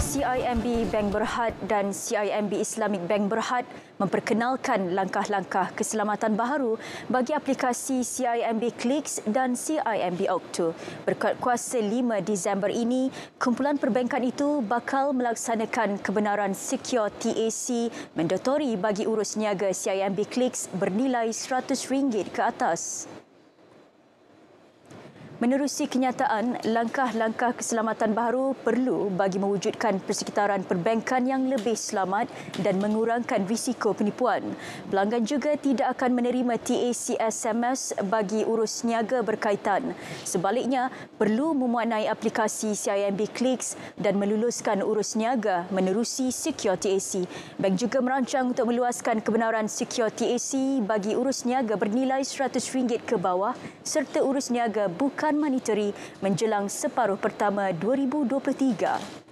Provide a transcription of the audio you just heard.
CIMB Bank Berhad dan CIMB Islamic Bank Berhad memperkenalkan langkah-langkah keselamatan baharu bagi aplikasi CIMB Clicks dan CIMB Octo. Berkat kuasa 5 Disember ini, kumpulan perbankan itu bakal melaksanakan kebenaran Secure TAC mandatori bagi urus niaga CIMB Clicks bernilai RM100 ke atas. Menerusi kenyataan, langkah-langkah keselamatan baharu perlu bagi mewujudkan persekitaran perbankan yang lebih selamat dan mengurangkan risiko penipuan. Pelanggan juga tidak akan menerima TAC SMS bagi urus niaga berkaitan. Sebaliknya, perlu memuatnai aplikasi CIMB Clicks dan meluluskan urus niaga menerusi Secure TAC. Bank juga merancang untuk meluaskan kebenaran Secure TAC bagi urus niaga bernilai RM100 ke bawah serta urus niaga bukan monetary menjelang separuh pertama 2023.